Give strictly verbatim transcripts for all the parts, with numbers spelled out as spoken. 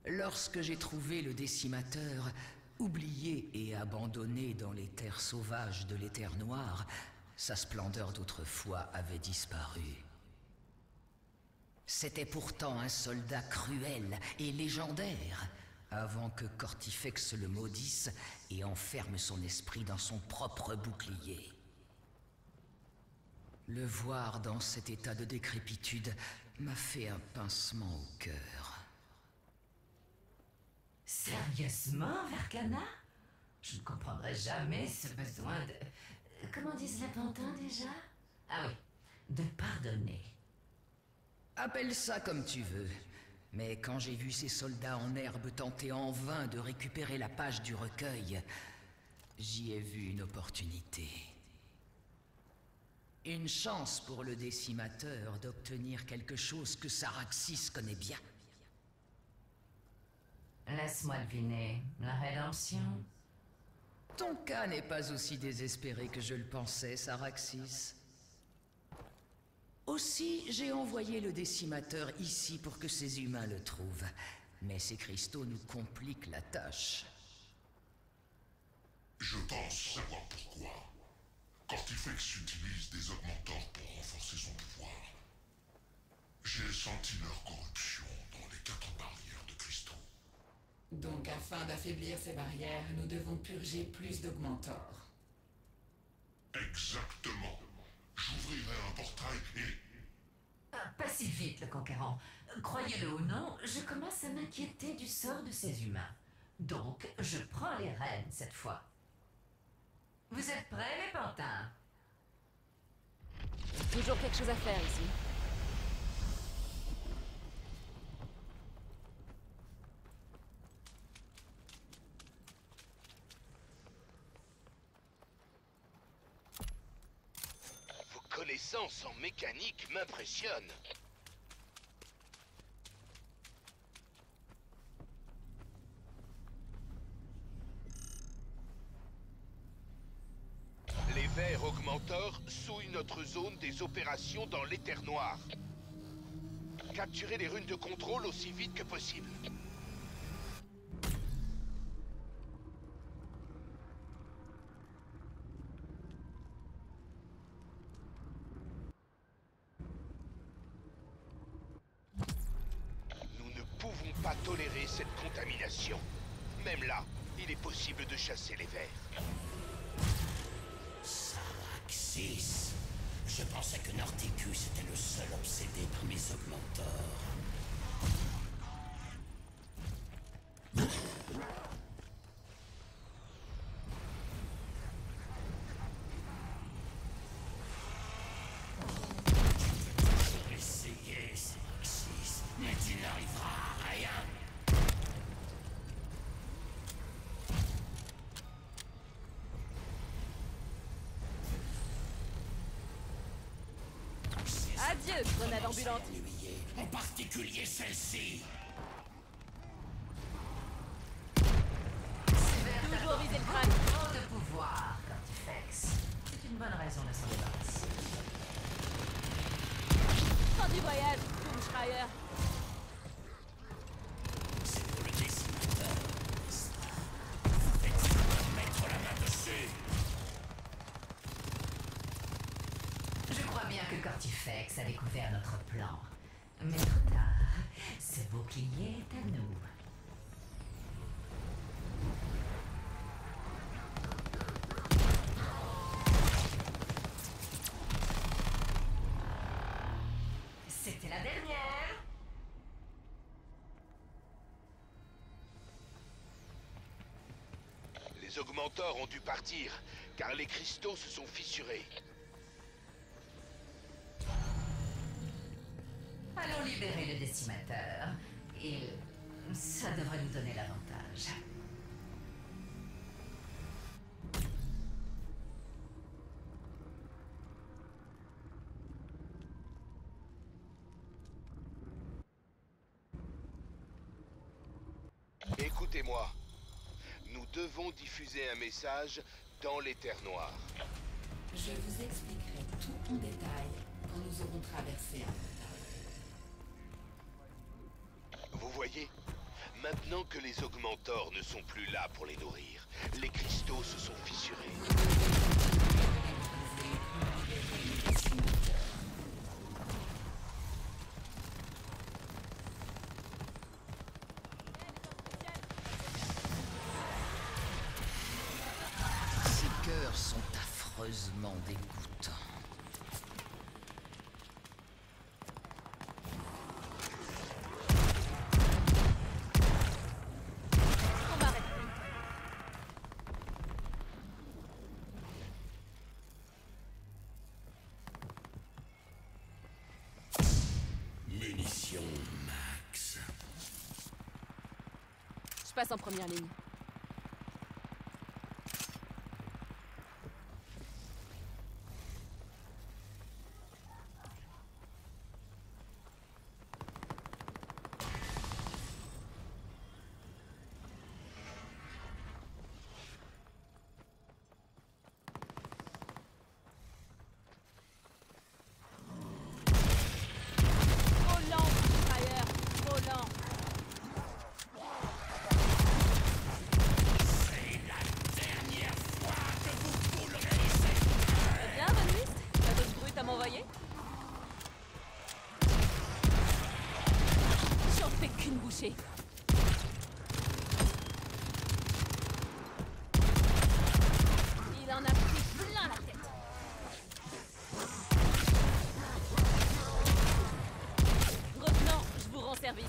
Lorsque j'ai trouvé le décimateur, oublié et abandonné dans les terres sauvages de l'Éther Noir, sa splendeur d'autrefois avait disparu. C'était pourtant un soldat cruel et légendaire, avant que Cortifex le maudisse et enferme son esprit dans son propre bouclier. Le voir dans cet état de décrépitude m'a fait un pincement au cœur. Sérieusement, Verkana? Je ne comprendrai jamais ce besoin de... Comment disent les pantins déjà? Ah oui, de pardonner. Appelle ça comme tu veux. Mais quand j'ai vu ces soldats en herbe tenter en vain de récupérer la page du recueil, j'y ai vu une opportunité. Une chance pour le décimateur d'obtenir quelque chose que Saraxis connaît bien. Laisse-moi deviner, la rédemption? Ton cas n'est pas aussi désespéré que je le pensais, Saraxis. Aussi, j'ai envoyé le décimateur ici pour que ces humains le trouvent. Mais ces cristaux nous compliquent la tâche. Je pense savoir pourquoi. Cortifex utilise des augmentants pour renforcer son pouvoir. J'ai senti leur corruption dans les quatre barrières de cristaux. Donc afin d'affaiblir ces barrières, nous devons purger plus d'augmentors. Exactement. J'ouvrirai un portail et... Ah, pas si vite, le conquérant. Croyez-le ou non, je commence à m'inquiéter du sort de ces humains. Donc, je prends les rênes cette fois. Vous êtes prêts, les pantins? Toujours quelque chose à faire ici. Vos connaissances en mécanique m'impressionnent. Les vers augmenteurs souillent notre zone des opérations dans l'Éther Noir. Capturez les runes de contrôle aussi vite que possible. Nous ne pouvons pas tolérer cette contamination. Même là, il est possible de chasser les vers. Saraxis. Je pensais que Norticus était le seul obsédé par mes augmentors. Tu peux essayer, Saraxis, mais tu n'arriveras à rien. Adieu, grenade ambulante. En particulier celle-ci. Toujours viser le crâne. Trop de pouvoir, Cortifex. C'est une bonne raison de s'en débarrasser. Fin du voyage, Doomschreier. C'est pour le décimateur, n'est-ce pas? Vous faites mettre la main dessus. Je crois bien que Cortifex a découvert notre plan. Mais trop tard, ce bouclier est à nous. C'était la dernière. Les augmentors ont dû partir, car les cristaux se sont fissurés. Allons libérer le décimateur. Et ça devrait nous donner l'avantage. Écoutez-moi. Nous devons diffuser un message dans l'Éther Noir. Je vous expliquerai tout en détail quand nous aurons traversé un portail. Vous voyez, Maintenant que les augmentors ne sont plus là pour les nourrir, les cristaux se sont fissurés. Ces cœurs sont affreusement dégoûtants. On m'arrête plus. Munitions max. Je passe en première ligne. Trop lent, Schreier. Trop lent. Eh bien, Von List, t'as d'autres brutes à m'envoyer? J'en fais qu'une bouchée. Il en a pris plein la tête. Revenant, je vous rends service.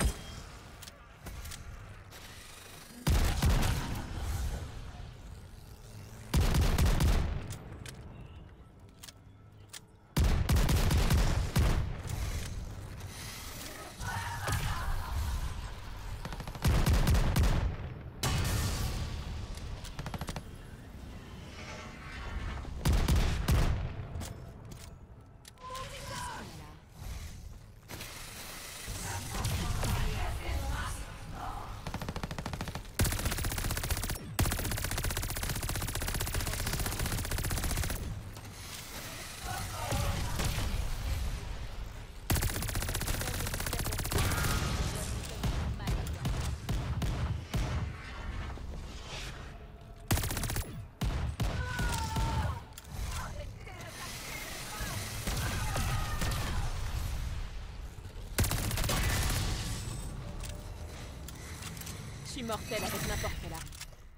Je suis mortel avec n'importe quelle arme.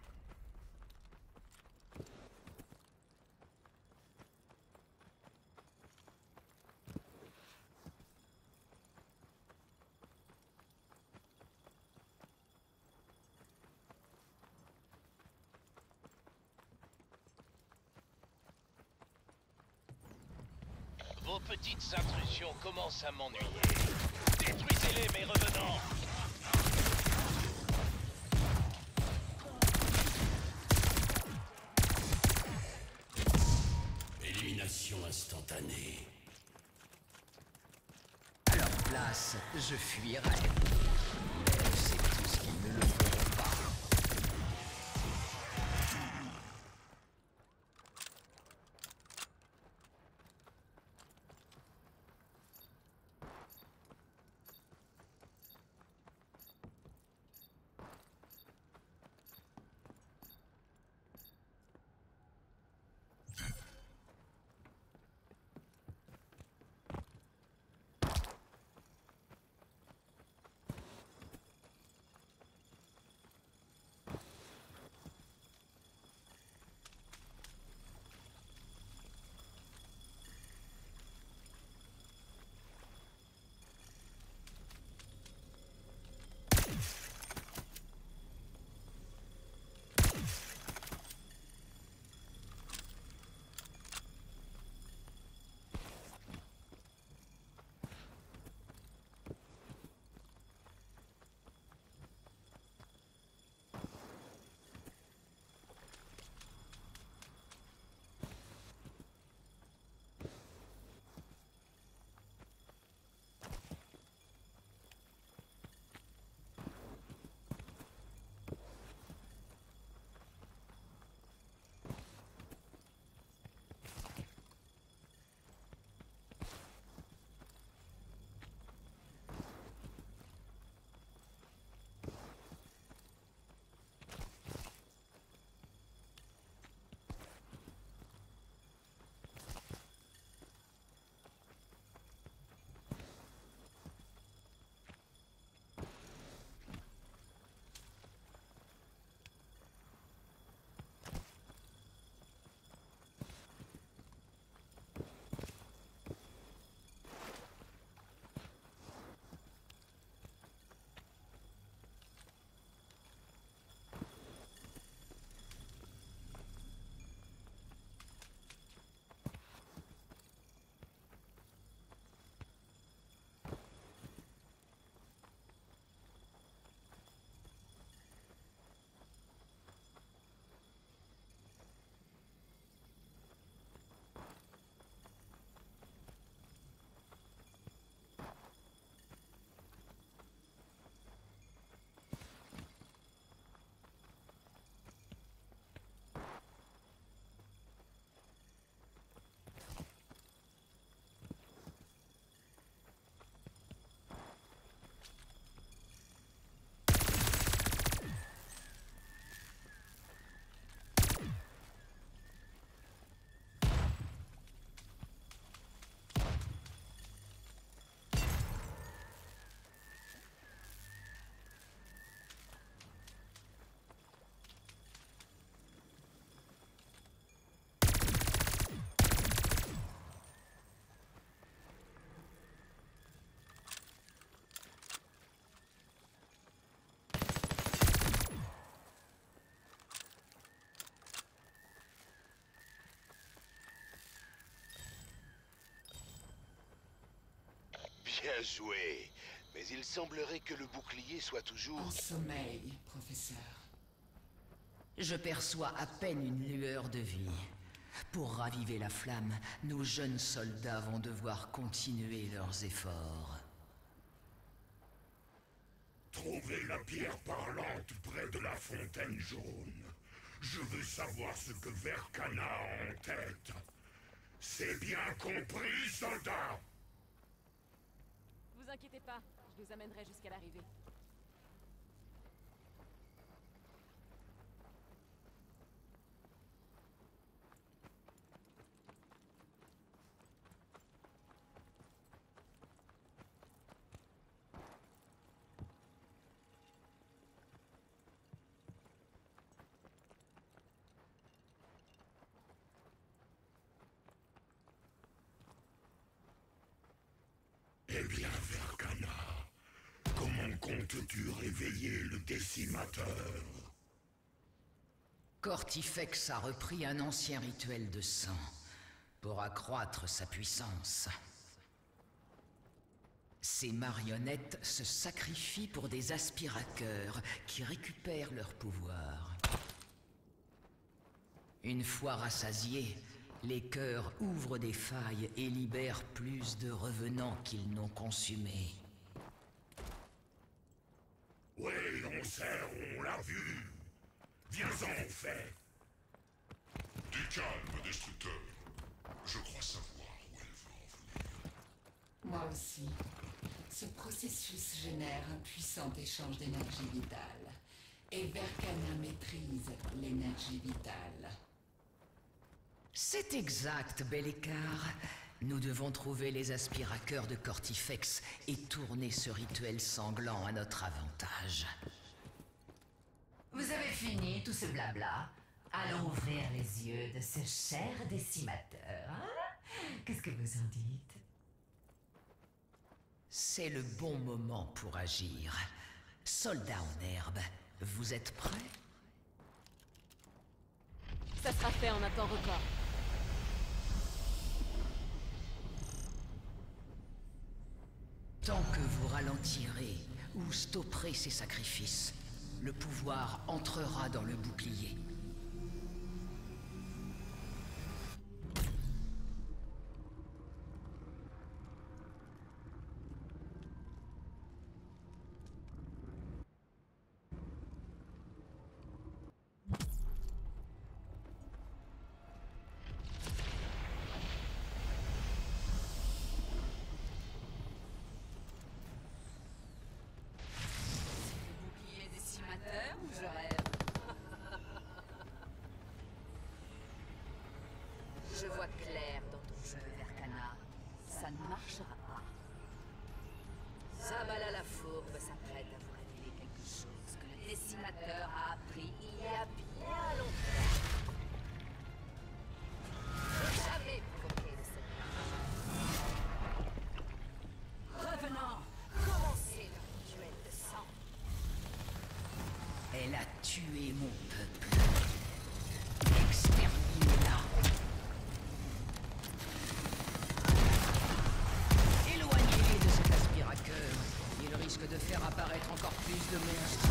Vos petites intrusions commencent à m'ennuyer. Détruisez-les, mes revenants! Élimination instantanée. À leur place, je fuirais. Mais c'est tout ce qu'ils ne le feront pas. Bien joué. Mais il semblerait que le bouclier soit toujours... En sommeil, professeur. Je perçois à peine une lueur de vie. Pour raviver la flamme, nos jeunes soldats vont devoir continuer leurs efforts. Trouvez la pierre parlante près de la fontaine jaune. Je veux savoir ce que Verkana a en tête. C'est bien compris, soldat? Vous inquiétez pas, je vous amènerai jusqu'à l'arrivée. Eh bien, Verkana, comment comptes-tu réveiller le décimateur? Cortifex a repris un ancien rituel de sang pour accroître sa puissance. Ces marionnettes se sacrifient pour des aspirateurs qui récupèrent leur pouvoir. Une fois rassasiés, les cœurs ouvrent des failles et libèrent plus de revenants qu'ils n'ont consumés. Oui, on sait, on l'a vu. Viens-en au fait. Du calme, destructeur. Je crois savoir où elle veut en venir. Moi aussi. Ce processus génère un puissant échange d'énergie vitale. Et Verkana maîtrise l'énergie vitale. C'est exact, Bellekar. Nous devons trouver les aspirateurs de Cortifex et tourner ce rituel sanglant à notre avantage. Vous avez fini tout ce blabla? Allons ouvrir les yeux de ce cher décimateur. Hein? Qu'est-ce que vous en dites? C'est le bon moment pour agir. Soldats en herbe, vous êtes prêts? Ça sera fait en un temps record. Tant que vous ralentirez ou stopperez ces sacrifices, le pouvoir entrera dans le bouclier. Je vois clair dans ton jeu, Verkana. Ça ne marchera pas. Zabala la fourbe s'apprête à vous révéler quelque chose que le décimateur a appris il y a bien longtemps. Ne jamais provoquer de cette manière. Revenons, commencez le rituel de sang. Elle a tué mon peuple. Exterminez-la. Éloignez-les de cet aspirateur. Il risque de faire apparaître encore plus de monstres.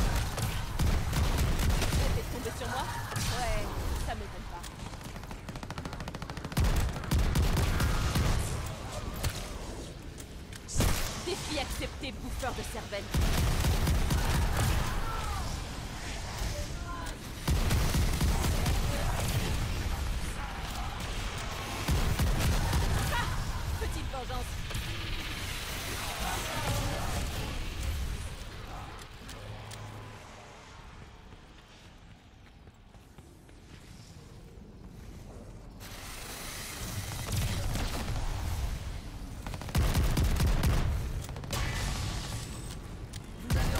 Elle est tombée sur moi? Ouais, ça m'étonne pas. Défi accepté, bouffeur de cervelle. Petite vengeance. Vous avez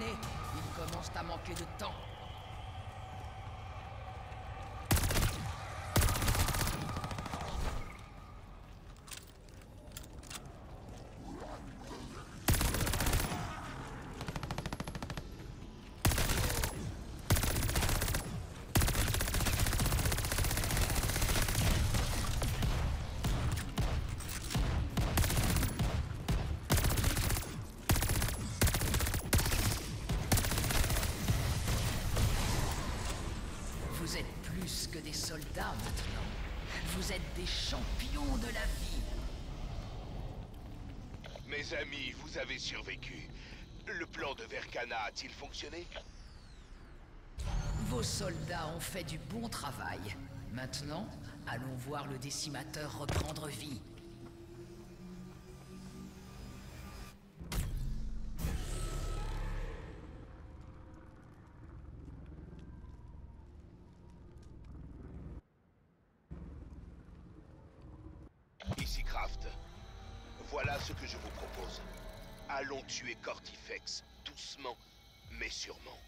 terminé. Il commence à manquer de temps. Vous êtes plus que des soldats maintenant. Vous êtes des champions de la vie. Mes amis, vous avez survécu. Le plan de Verkana a-t-il fonctionné? Vos soldats ont fait du bon travail. Maintenant, allons voir le décimateur reprendre vie. Ici Kraft. Voilà ce que je vous propose. Allons tuer Cortifex, doucement, mais sûrement.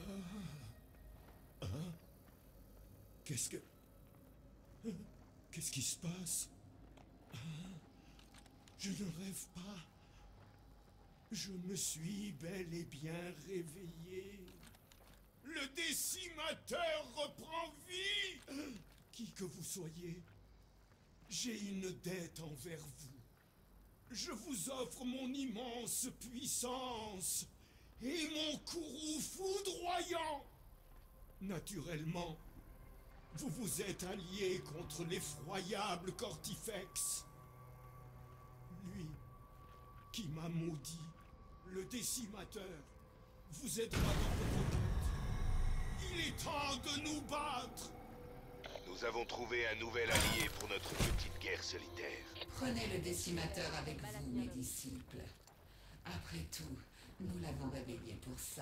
Hein? Qu'est-ce que... Qu'est-ce qui se passe? Hein? Je ne rêve pas. Je me suis bel et bien réveillé. Le décimateur reprend vie. Qui que vous soyez, j'ai une dette envers vous. Je vous offre mon immense puissance et mon courroux foudroyant. Naturellement, vous vous êtes alliés contre l'effroyable Cortifex. Lui, qui m'a maudit, le décimateur, vous aidera dans votre quête. Il est temps de nous battre. Nous avons trouvé un nouvel allié pour notre petite guerre solitaire. Prenez le décimateur avec vous, mes disciples. Après tout, nous l'avons réveillé pour ça.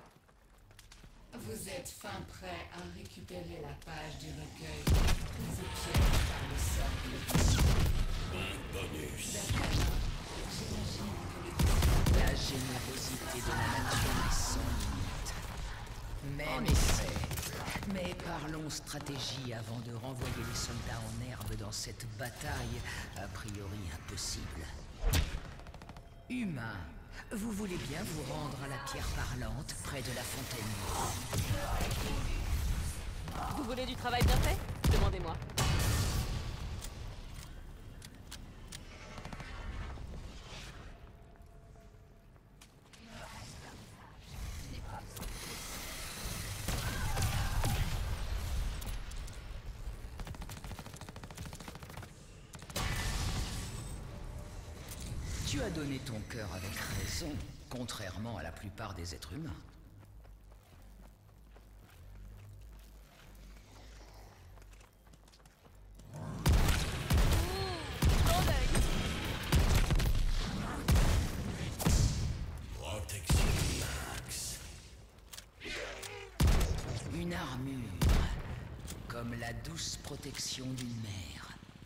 Vous êtes fin prêts à récupérer la page du recueil prise au piège par le sort de l'émission. Un bonus. Verkana, j'imagine que le La générosité de la nature est sans limite. Même effet. Mais parlons stratégie avant de renvoyer les soldats en herbe dans cette bataille a priori impossible. Humain, vous voulez bien vous rendre à la pierre parlante près de la fontaine? Vous voulez du travail bien fait? Demandez-moi. Tu as donné ton cœur avec raison, contrairement à la plupart des êtres humains. Protection max. Une armure, comme la douce protection d'une mère.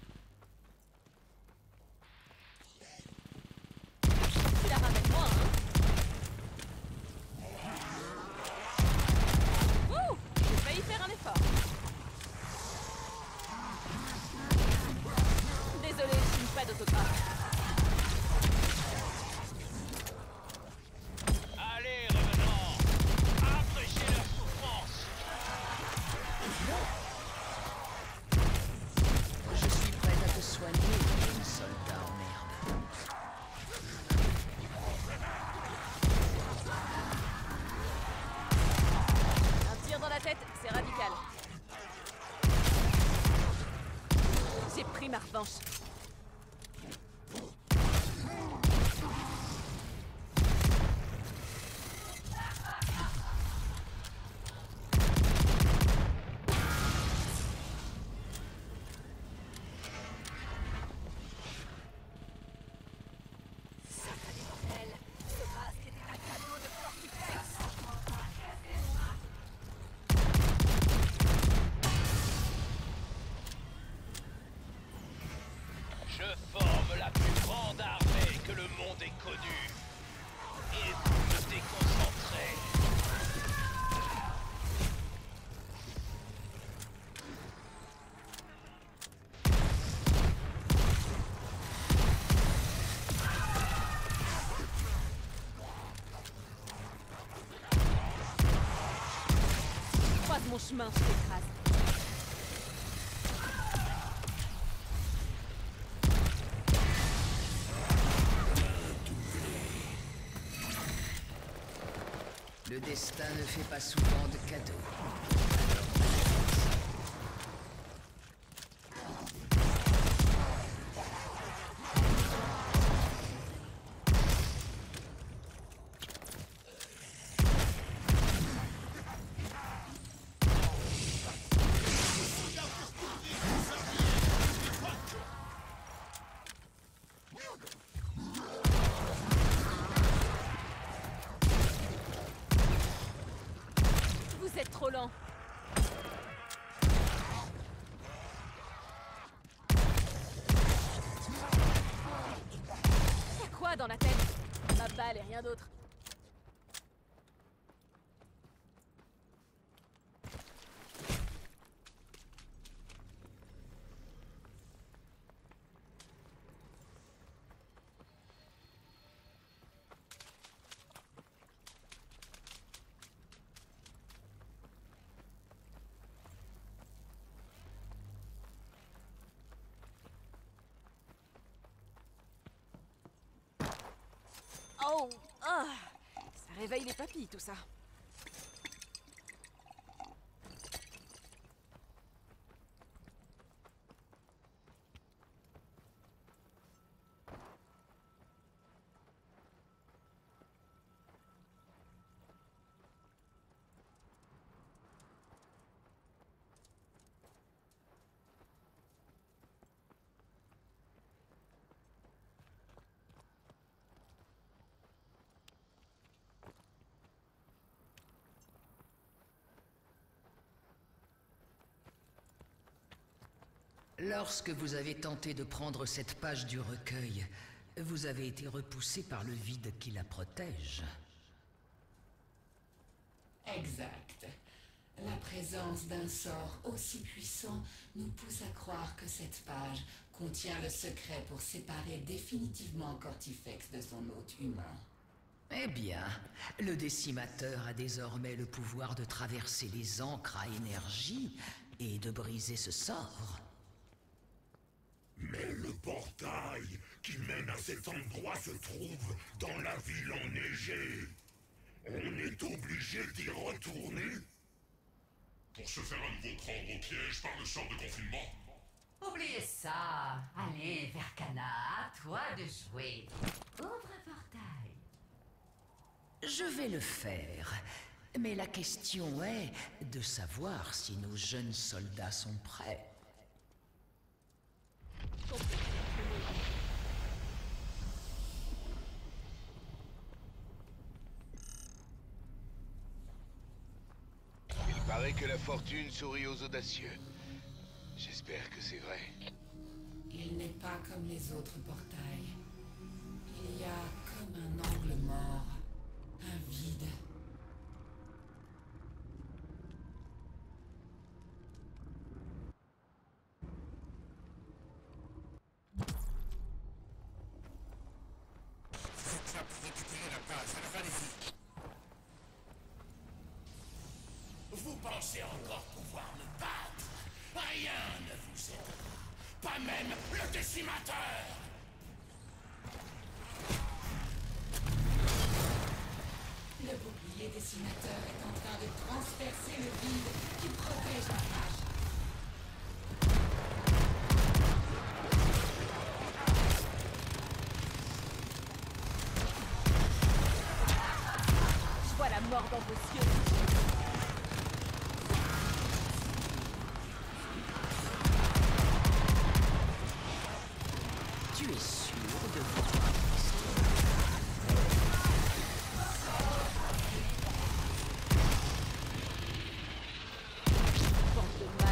Tu la ramènes moi, hein? Ouh! J'ai failli faire un effort. Désolé, je signe pas d'autographe. Allez, revenants! Appréciez leur souffrance! Je suis prête à te soigner, jeune soldat en herbe. Un tir dans la tête, c'est radical. J'ai pris ma revanche. mon chemin, je t'écrase. Le destin ne fait pas souvent de cadeaux. Vous êtes trop lent. Y'a quoi dans la tête? Ma balle et rien d'autre. Oh, ah, ça réveille les papilles, tout ça. Lorsque vous avez tenté de prendre cette page du recueil, vous avez été repoussé par le vide qui la protège. Exact. La présence d'un sort aussi puissant nous pousse à croire que cette page contient le secret pour séparer définitivement Cortifex de son hôte humain. Eh bien, le décimateur a désormais le pouvoir de traverser les encres à énergie et de briser ce sort. Mais le portail qui mène à cet endroit se trouve dans la ville enneigée. On est obligé d'y retourner. Pour se faire à nouveau prendre au piège par le sort de confinement. Oubliez ça. Allez, Verkana, à toi de jouer. Ouvre un portail. Je vais le faire. Mais la question est de savoir si nos jeunes soldats sont prêts. Il paraît que la fortune sourit aux audacieux. J'espère que c'est vrai. Il n'est pas comme les autres portails. Il y a comme un angle mort, un vide. Vous pensez encore pouvoir me battre? Rien ne vous aidera. Pas même le décimateur! Le bouclier décimateur est en train de transpercer le vide qui protège la page. Je vois la mort dans vos yeux. Tu es sûr de vouloir rester? Bande de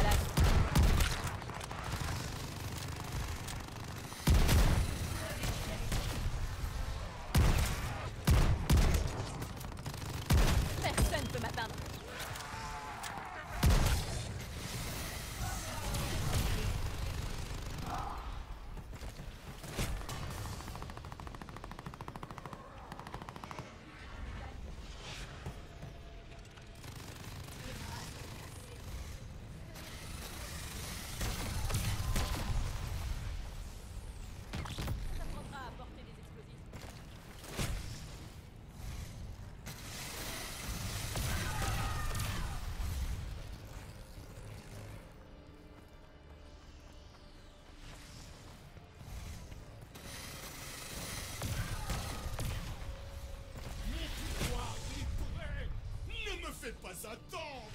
fais pas attendre.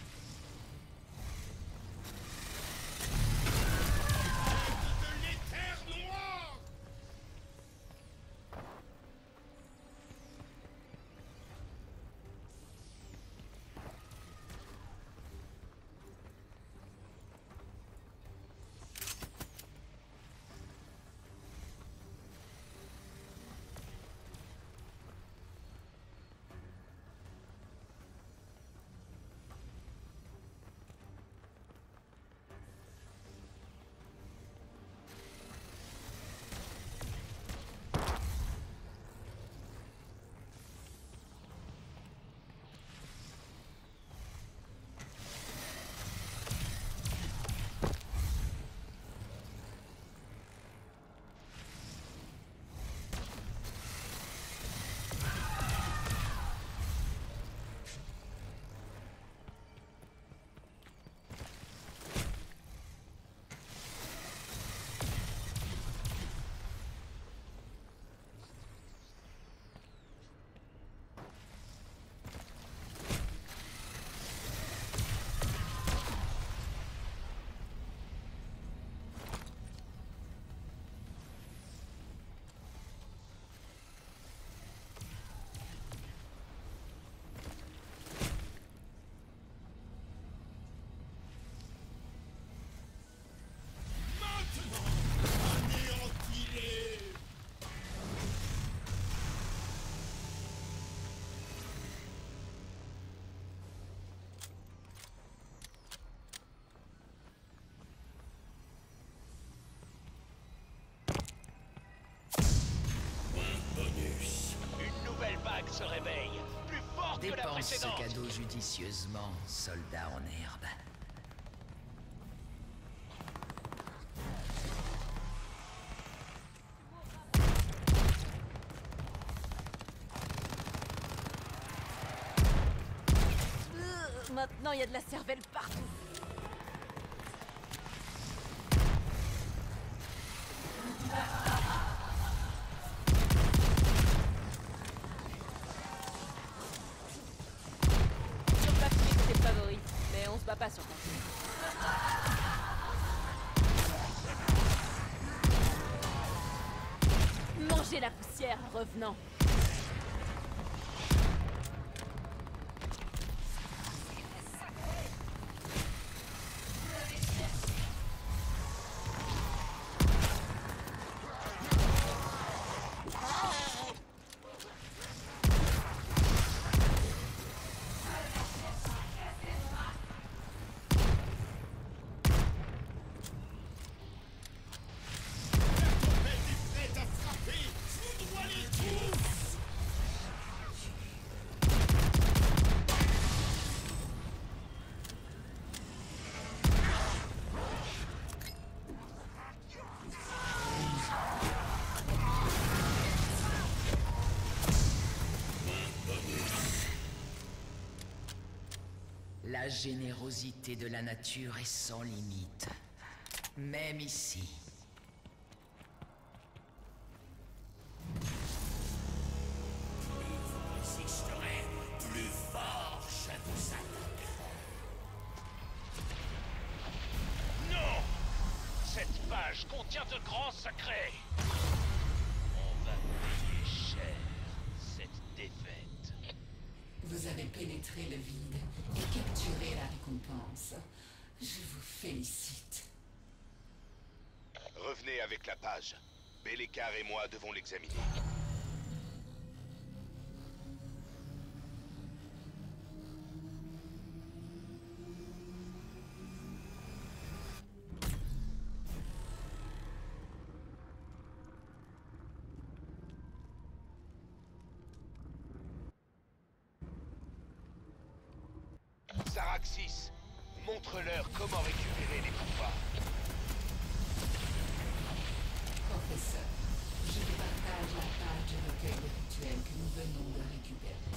De l'éther noir. Une nouvelle vague se réveille, plus forte que la Dépense ce précédente. cadeau judicieusement, soldat en herbe. Euh, Maintenant, il y a de la cervelle partout. Sur papier, c'est le favori, mais on se bat pas sur papier. Mangez la poussière, revenant. La générosité de la nature est sans limite, même ici. Vous résisterez, plus fort je vous attaque. Non! Cette page contient de grands secrets. On va payer cher cette défaite. Vous avez pénétré le vide et capturé la récompense. Je vous félicite. Revenez avec la page. Bélekar et moi devons l'examiner. Saraxis, montre-leur comment récupérer les pouvoirs. Professeur, je vous partage la page du recueil de rituels que nous venons de récupérer.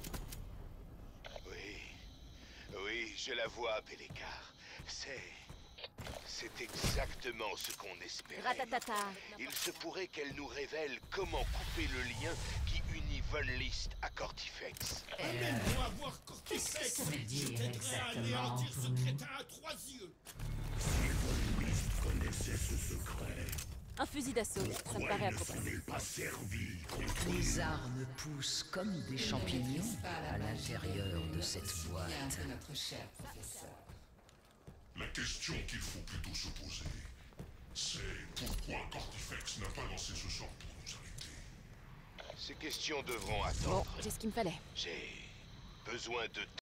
Oui, oui, je la vois, Bélekar. C'est... c'est exactement ce qu'on espérait. Ratatata. Il se pourrait qu'elle nous révèle comment couper le lien qui unit Von List à Cortifex. Amène-moi voir Qu'est-ce que Cortifex. ça veut dire Je t'aiderai à exactement anéantir pour ce nous? crétin à trois yeux. Si Von List connaissait ce secret, Un fusil d'assaut, ça me pourquoi paraît il ne approprié. s'en est pas servi contre Les nous? armes poussent comme des champignons à l'intérieur de cette boîte. Bien que notre cher professeur. La question qu'il faut plutôt se poser, c'est pourquoi Cortifex n'a pas lancé ce sort pour nous arrêter? Ces questions devront Bon, attendre. j'ai ce qu'il me fallait. J'ai besoin de